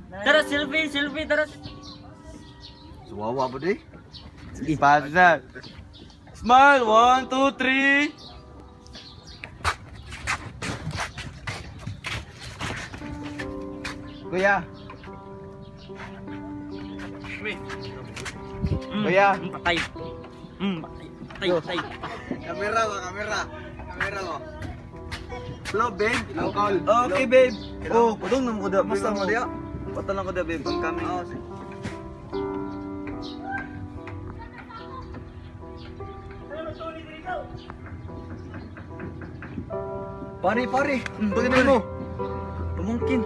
Tara, selfie, tara. Suwawa ba di? Sige, partner. Smile, 1, 2, 3. Kuya. Kuya. Patay. Patay. Kamera mo. Hello, babe. Call. Okay, babe. Oh, padong naman ko da. Basta mo dia. Patalang ko da, babe. I'm coming. Oh, sige. Pare. Pagkain mo. Pamungkin.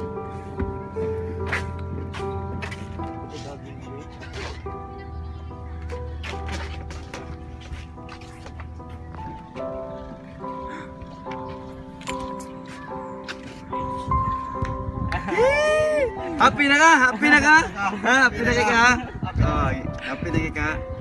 Happy na ka? Happy na ka? Oh, happy na ka?